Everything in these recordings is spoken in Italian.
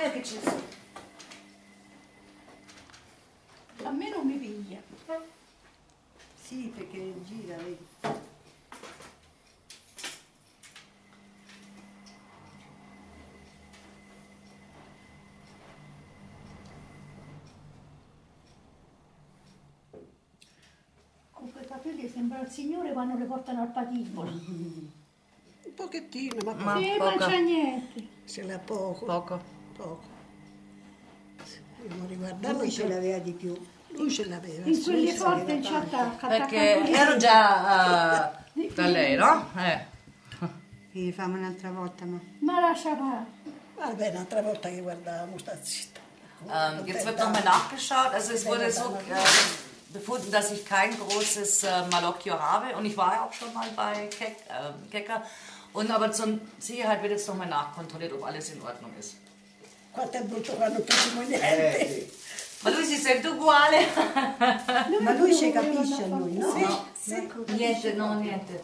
guarda che ci sono. A me non mi piglia. Sì, perché gira, vedi. Con quei capelli sembra il signore quando le portano al patibolo. Un pochettino, ma Ma poco. Sì, ma poca. c'è niente. Ce l'ha poco. Poco. Poco. Dobbiamo riguardarlo. Lui ce l'aveva di più. Lui ce l'aveva. In sì, quelli ce l'aveva forti ci tanto. attacca. Perché ero già da lei, no? Quindi facciamo un'altra volta, ma... Ma lascia fare. Vabbè, un'altra volta che guardavamo sta zitta. Jetzt wird nochmal nachgeschaut. Also es wurde so befunden, dass ich kein großes Malocchio habe. Und ich war ja auch schon mal bei Kecker. Und aber zur Sicherheit wird jetzt nochmal nachkontrolliert, ob alles in Ordnung ist. Quanto è brutto quando non capiamo niente. Ma lui si sente uguale. Ma lui ci capisce a noi, no? No, niente, no, niente.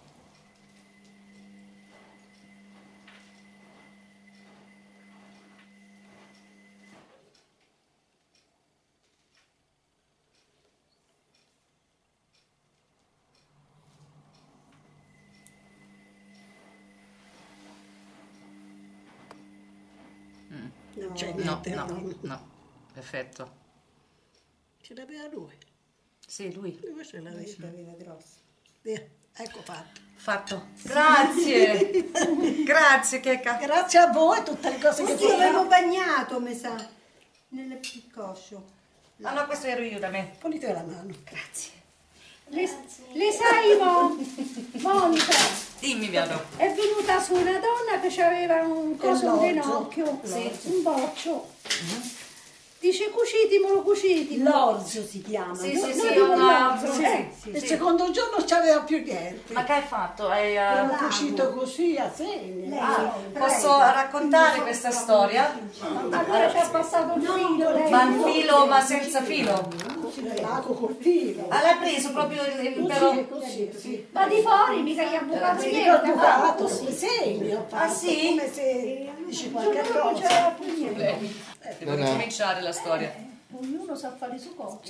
Non c'è No, niente. no, perfetto. Ce l'aveva lui. Sì, lui. Lui ce l'aveva. Ce l'aveva grossa. Via, ecco fatto. Fatto. Grazie. Grazie, Checca. Grazie a voi, tutte le cose che Io avevo facciamo. bagnato, mi sa, nel coscio. Ah no, questo ero io da me. Polite la mano. Grazie. Le sai, Monica? Dimmi, Viado. È venuta su una donna che aveva un coso, un L'orzo. ginocchio, Sì. un boccio. Dice cucitimelo, cucitimelo. L'orzo si chiama. Sì, no? sì, no, sì, dico una... l'orzo, sì, Il sì. secondo giorno non c'aveva più niente. Ma che hai fatto? Hai, L'ho cucito così a segno. posso raccontare questa storia? Allora ci ha passato il filo. lei. Ma il filo, ma senza filo? L'ago col filo. Ah, l'hai preso proprio il però... Così, sì. Ma di fuori mica gli ha bucato Sì, niente. ho bucato, segni ho fatto. Ah, sì? Come se dici qualche Giorno non cosa. c'era più niente. Devo ricominciare la storia. Ognuno sa fare su coccio.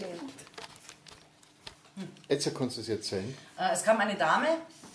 Jetzt kannst du es erzählen. Es kam eine Dame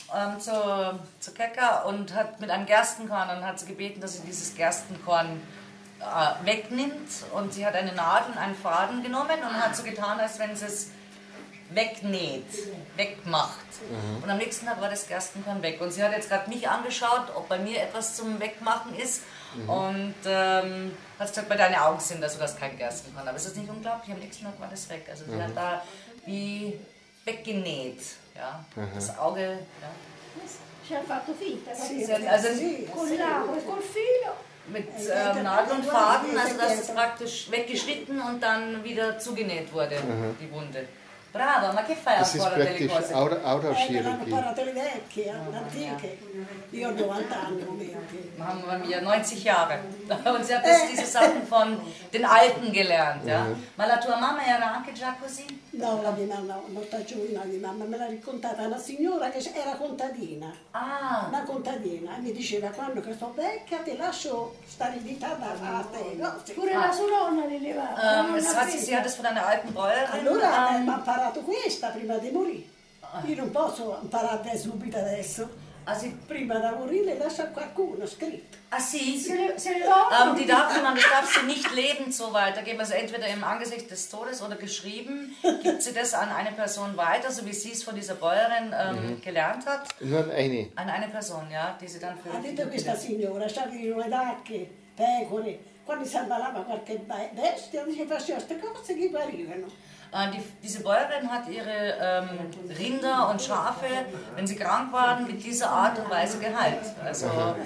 zu Kecker und hat mit einem Gerstenkorn und hat sie gebeten, dass sie dieses Gerstenkorn wegnimmt. Und sie hat eine Nadel und einen Faden genommen und hat so getan, als wenn sie es wegnäht, wegmacht. Und am nächsten Tag war das Gerstenkorn weg. Und sie hat jetzt gerade mich angeschaut, ob bei mir etwas zum Wegmachen ist. Und hat gesagt, bei deinen Augen sind also das kein Gerstenkorn. Aber ist das nicht unglaublich? Am nächsten Tag war das weg. Also sie hat da wie weggenäht. Ja? Das Auge. Ja. Ci ha fatto finta, Sie capito? hat also Con l'ago e col filo. mit Nadel und Faden, also dass es praktisch weggeschnitten und dann wieder zugenäht wurde, die Wunde. Brava, ma che fai Das ist ancora delle praktisch cose? Me l'hanno Autochirurgie. imparate le vecchie, antiche. Io ho 90 anni, momenti. Mamma mia, 90 Jahre. Und sie hat das, diese Sachen von den Alten gelernt. Ja? Ma la tua mamma era anche già così? No, la mia mamma, non giù, la mia mamma me l'ha raccontata una signora che era contadina. Ah, Una contadina, e mi diceva quando che sono vecchia ti lascio stare in vita da te. No, sì. Pure la sua nonna li levava. sie hat es von einer alten Bäuerin. Allora mi ha imparato questa prima di morire. Io non posso imparare subito adesso. Prima di morire lascia qualcuno scritto. Ah, sì? Se le loro. Die darf man, das darf sie nicht lebend so weitergeben, also entweder im Angesicht des Todes oder geschrieben, gibt sie das an eine Person weiter, so wie sie es von dieser Bäuerin gelernt hat. Nur eine. An eine Person, ja, die sie dann für... Ha detto questa signora, c'avevano le vacche, pecore, quando si ammalava qualche bestia, diceva faceva queste cose che guarivano. Diese Bäuerin hat ihre Rinder und Schafe, wenn sie krank waren, mit dieser Art und Weise geheilt. Also,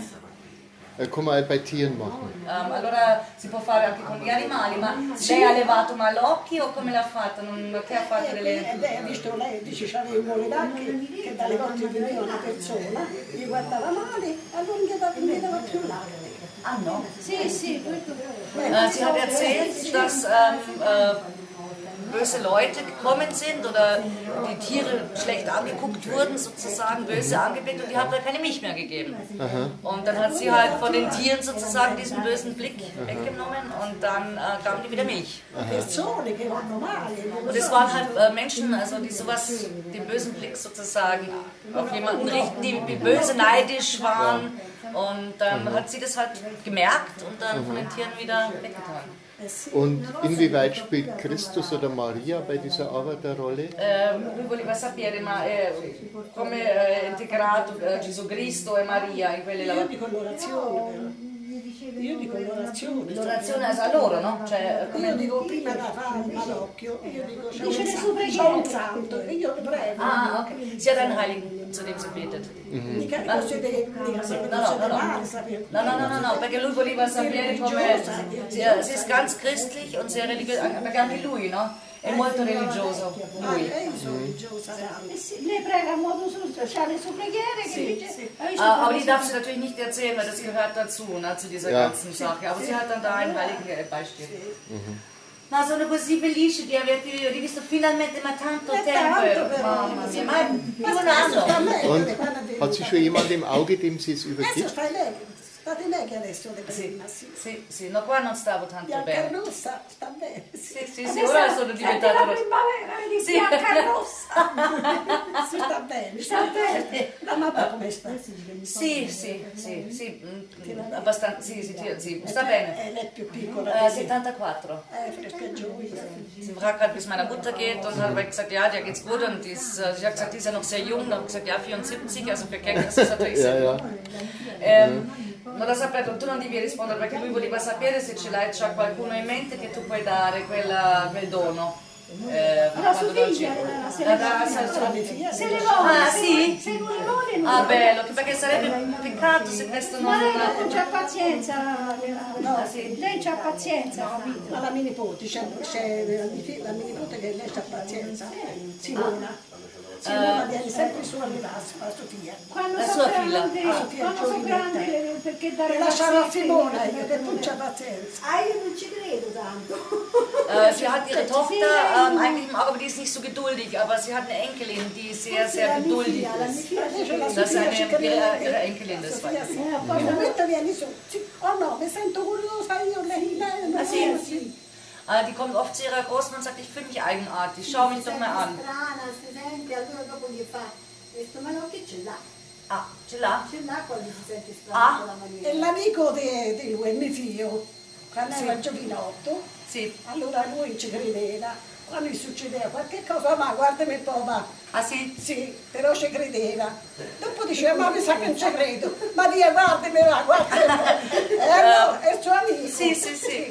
Kann man auch bei Tieren machen. allora si può fare anche con gli animali, ma lei ha levato malocchi o come l'ha fatto? Che ha fatto delle... Beh, visto lei dice c'avevano le vacche che dalle volte veniva una persona, gli guardava male, allora non gli dava più latte. Ah no? Sì, sì, questo Sie hat erzählt, dass böse Leute gekommen sind oder die Tiere schlecht angeguckt wurden, sozusagen böse angeblickt, und die hat da keine Milch mehr gegeben. Und dann hat sie halt von den Tieren sozusagen diesen bösen Blick weggenommen und dann gaben die wieder Milch. Und es waren halt Menschen, also die sowas, den bösen Blick sozusagen auf jemanden richten, die böse neidisch waren. Und dann hat sie das halt gemerkt und dann von den Tieren wieder weggetan. Und inwieweit spielt Christus oder Maria bei dieser Arbeit eine Rolle? Lui voleva sapere come è integrato Gesù Cristo e Maria in quelle Io dico l'orazione. Io dico l'orazione. L'orazione a loro, no? Cioè, Io dico prima da fare il malocchio, io dico c'è un santo, e io prego. Ah, okay. Sie hat einen Heiligen, zu dem sie betet. Mica cose No, perché lui voleva sapere come... Sie ist ganz christlich und sehr religiös, perché anche lui, no? È molto religioso, lui. Lei prega a modo suo, c'ha le sue preghiere che dice... Aber die darf sie natürlich nicht erzählen, weil das gehört dazu, ne, zu dieser ganzen Sache. Aber sie hat dann da einen Heiligen beistehen. No, sono così felice di averti rivisto finalmente, ma tanto tempo. Mamma mia, ma più un anno. Und hat sie schon jemand im Auge, dem sie es übergibt? State lei che adesso le prima, sì. Sì, no, qua non stavo tanto bene. Biancarossa, sta bene. Sì, ora sono diventato la primavera, vedi, bianca rossa. Sì, sta bene. Sta bene. La mamma come sta? Sì, abbastanza, sì, sta bene. Lei è più piccola. 74. Fresca gioia. Sie fragt gerade, wie es meiner Mutter geht und hat gesagt, ja, der geht's gut und sie hat gesagt, die ist ja noch sehr jung, dann habe ich gesagt, ja, 74, also für Kinder ist das natürlich sehr gut. Non la sapevo, tu non devi rispondere perché lui voleva sapere se ce l'hai, c'ha qualcuno in mente che tu puoi dare quel dono. La sua figlia, se le vuole. Ah, sì? Se non le vuole, non Ah, bello, perché sarebbe un peccato se questo non... Ma lei non c'ha pazienza, sì. lei c'ha pazienza. Ma la mia nipote, c'è la mia nipote che lei c'ha pazienza, Simona. Simona viene sempre su a rilasso, la Sofia. Quando La so sua figlia. grande, quando so grande, perché dare E lasciava a Simona, io che non c'ha pazienza. Ah, io non ci credo tanto. Sie hat ihre Tochter eigentlich im Auge, aber die ist nicht so geduldig, aber sie hat eine Enkelin, die sehr, sehr geduldig ist. Das ist ihre Enkelin, das war. Mi momento vieni su. Oh no, mi sento curiosa io, lei Ah, sì? Die kommt oft zu ihrer Großmutter und sagt, ich fühle mich eigenartig, schau mich doch mal an. Strana, si sente, allora dopo gli fa questo, ma no, che ce l'ha? Ah, ce l'ha? Ce l'ha quando si sente strano con la maniera. E l'amico di lui, mio figlio, quando era giovinotto, Sì. allora lui ci credeva. Quando gli succedeva qualche cosa, ma guardami un po', va. Ah, sì? Sì, però ci credeva. Dopo diceva, ma mi sa che non ci credo. Ma via, guardami, va, guardami. No, è il suo amico. Sì.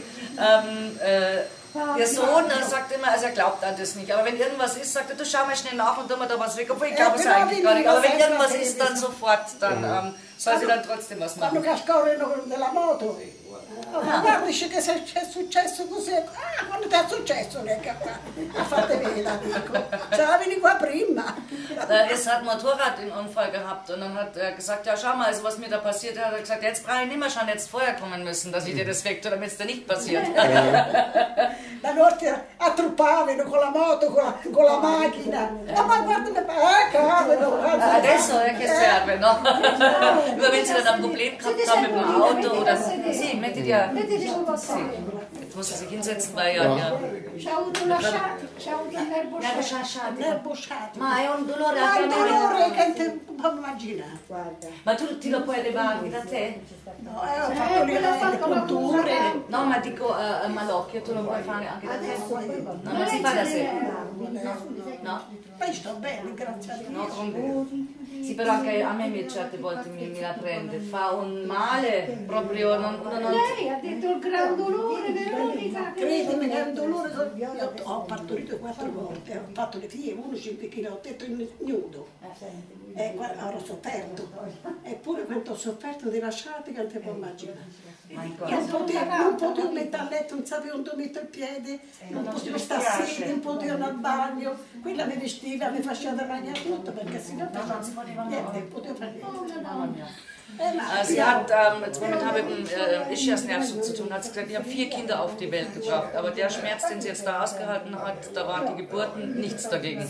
Ihr Sohn sagt immer, also er glaubt an das nicht, aber wenn irgendwas ist, sagt er, du schau mal schnell nach und tu mir da was weg, obwohl ich glaube es eigentlich gar nicht, aber wenn irgendwas ist, dann sofort, dann soll sie dann trotzdem was Quando machen. cascavano della moto. Ma guarda, dice che se c'è successo così. Ah, quando ti è successo lei che ha fatto bene l'amico. Cioè, vieni qua prima. Es hat einen Motorradunfall gehabt und dann hat er gesagt, ja schau mal, also was mir da passiert, hat er gesagt, jetzt brauche ich nicht mehr schon jetzt vorher kommen müssen, dass ich dir das wegtue, damit es dir nicht passiert. La notte attruppavano con la moto, con la macchina. Ma guarda, cavolo. Adesso è che serve, no? Nur wenn sie dann ein Problem gehabt haben mit dem Auto oder... Sì, mettiti a... Vedete come fa? Jetzt muss er sich hinsetzen, weil ja... C'ha avuto lasciati, c'ha avuto il nervo sciatto. Nervo sciatto. Ma è un dolore Ma il dolore altamente... che non può immaginare. Guarda. Ma tu ti lo puoi levare anche da te? No, ho fatto le punture. No, ma dico a malocchio, tu lo puoi fare anche da te? No, non si fa da sé. No? Poi sto bene, grazie a No, Dio. con... Sì, però anche a me certe volte mi la prende, fa un male proprio, non... Lei ha detto il gran dolore, Veronica. Credimi che è un dolore. Io ho partorito 4 volte, ho fatto le figlie, 1 5 kg, ho detto nudo. Ora ho sofferto. Eppure quanto ho sofferto di lasciarti che non ti puoi immaginare. Non potevo mettere a letto, non sapevo dove mettere il piede, non potevo stare seduta, non potevo andare al bagno. Quella mi vestiva, mi faceva da mangiare tutto perché sennò Niente, potevo fare niente. Mamma mia. Ma Sie hat, jetzt momentan mit dem Ischiasnerv zu tun, hat sie gesagt, ich habe 4 Kinder auf die Welt gebracht, aber der Schmerz, den sie jetzt da ausgehalten hat, da waren die Geburten nichts dagegen.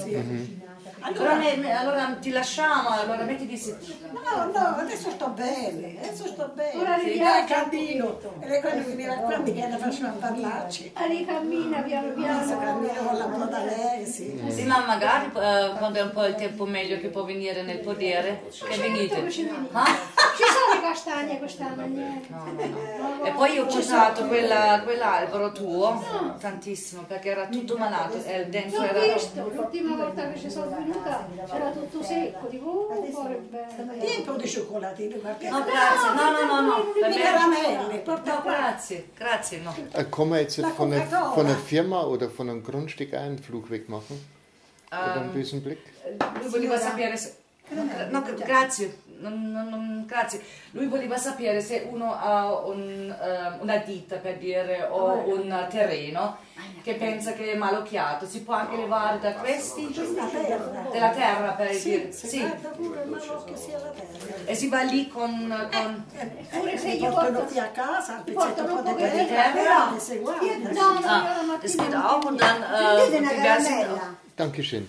Allora ti lasciamo, allora mettiti seduta. no, adesso sto bene, Ora Sì, riviaggia. cammino. E lei quando veniva qua mi faceva parlarci. Ricammina piano Adesso piano. cammino con la moda lei, sì. Sì, ma magari quando è un po' il tempo meglio che può venire nel podere, che venite. Ah? Ci sono le castagne quest'anno, niente. E poi io ho usato quell'albero tuo tantissimo perché era tutto malato e dentro L'ho era... visto, l'ultima volta che ci sono venuta era tutto secco, dico, cuore bello. Tieni un po' di cioccolatini, qualche No, grazie, no, per di me... caramelle, porta No, qua. grazie, no. Kann man jetzt Na, von Coca-Cola. einer Firma oder von einem Grundstück auch einen Flug wegmachen? Oder einen bösen Blick? Lui voleva sapere se... No, grazie. Grazie. Lui voleva sapere se uno ha una ditta per dire o un terreno che pensa che è malocchiato, si può anche levare da questi? La terra. Della terra per dire. Si Sì. guarda pure il malocchio sia la terra. E si va lì con Pure se Mi gli portano portano qui a casa, il portano pezzetto un po' po' di di terra, terra. guarda, se guarda. No, no, io la das mattina geht auch und dann Prendete una diverse... caramella. Dankeschön.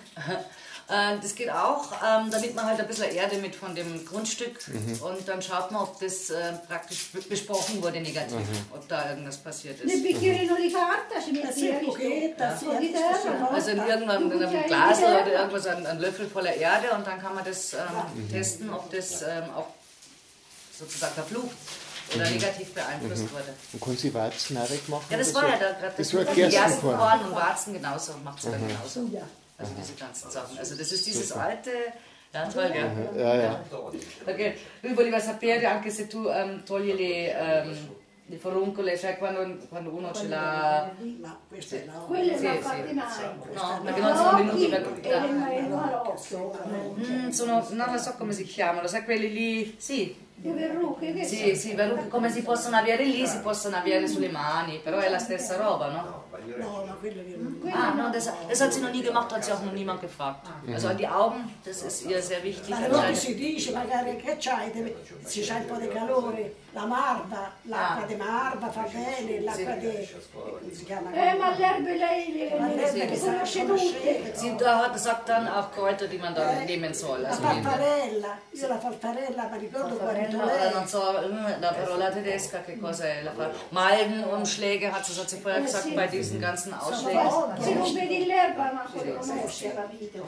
Das geht auch, da nimmt man halt ein bisschen Erde mit von dem Grundstück und dann schaut man, ob das praktisch besprochen wurde negativ, ob da irgendwas passiert nel ist. bicchierino di carta ci metti Sì, hai visto? pochetta, sì, Un po' di adesso terra. Also in irgendwann in einem Glas oder irgendwas, ein Löffel voller Erde und dann kann man das testen, ob das auch sozusagen verflucht oder negativ beeinflusst wurde. Und kann sie Weizen auch wegmachen? Ja, das oder war so? ja da gerade Das war mit Gerstenkorn. Gerstenkorn und Warzen genauso, macht sie dann genauso. Also diese ganzen Sachen. Also das ist dieses alte, ja toll, gell? Ja, ja. Perché lui voleva sapere anche se tu togli le foruncole, cioè quando uno ce l'ha... Ma questo è no. Quelle Sì, non sì. fatti mai. No, perché non sono venuti per... E il marocco. non lo so come si chiamano, sai quelli lì? Sì, Le verruche, che sì, verruche come si possono avere lì, si possono avere sulle mani, però è la stessa roba, no? No, ma quello che non... Ah, no, das hat sie noch nie gemacht, hat sie auch noch niemand gefragt. Also an die Augen, das ist ihr sehr wichtig. Ma non si dice magari che c'hai, se c'hai un po' di calore, la marva, l'acqua di marva fa bene, l'acqua di... come si chiama? Ma le erbe lei le conosce tutte. Sie sagt dann auch Kräuter, die man da nehmen soll. La Also farfarella, io la farfarella mi ricordo guarito Ora lei. non so la parola tedesca che cosa è. Malvenumschläge hat sie vorher gesagt, bei diesen ganzen Ausschlägen. Se non vedi l'erba, ma lo conosce, capito?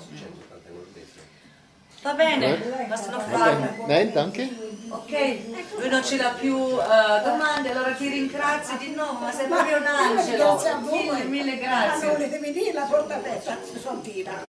Va bene, hast du noch Fragen? Nein, danke. Ok, lui non ce l'ha più domande, allora ti ringrazio di nuovo, ma sei proprio un angelo. Grazie a voi. Mille Ah, non grazie. le devi dire la porta aperta, Santina.